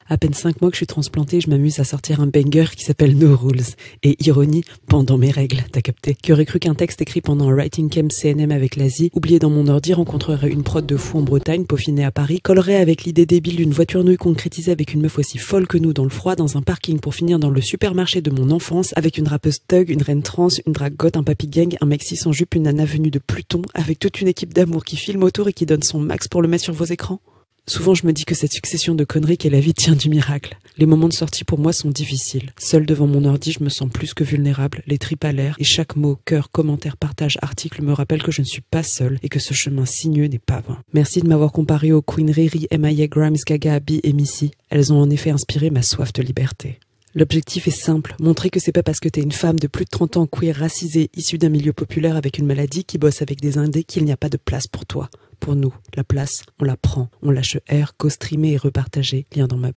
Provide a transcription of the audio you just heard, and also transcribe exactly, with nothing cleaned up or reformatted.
À peine cinq mois que je suis transplantée, je m'amuse à sortir un banger qui s'appelle No Rules. Et ironie, pendant mes règles, t'as capté. Qui aurait cru qu'un texte écrit pendant un writing camp C N M avec l'Asie, oublié dans mon ordi, rencontrerait une prod de fou en Bretagne, peaufinée à Paris, collerait avec l'idée débile d'une voiture nouille concrétisée avec une meuf aussi folle que nous dans le froid, dans un parking pour finir dans le supermarché de mon enfance, avec une rappeuse thug, une reine trans, une drague goth, un papy gang, un mec cis sans jupe, une nana venue de Pluton, avec toute une équipe d'amour qui filme autour et qui donne son max pour le mettre sur vos écrans. Souvent, je me dis que cette succession de conneries qu'est la vie tient du miracle. Les moments de sortie pour moi sont difficiles. Seul devant mon ordi, je me sens plus que vulnérable, les tripes à l'air, et chaque mot, cœur, commentaire, partage, article me rappelle que je ne suis pas seule et que ce chemin sinueux n'est pas vain. Merci de m'avoir comparé aux Queen Riri, M I A, Grimes, Gaga, Abby et Missy. Elles ont en effet inspiré ma soif de liberté. L'objectif est simple, montrer que c'est pas parce que t'es une femme de plus de trente ans queer racisée, issue d'un milieu populaire avec une maladie qui bosse avec des indés qu'il n'y a pas de place pour toi. Pour nous, la place, on la prend, on lâche air, co-streamer et repartager, lien dans ma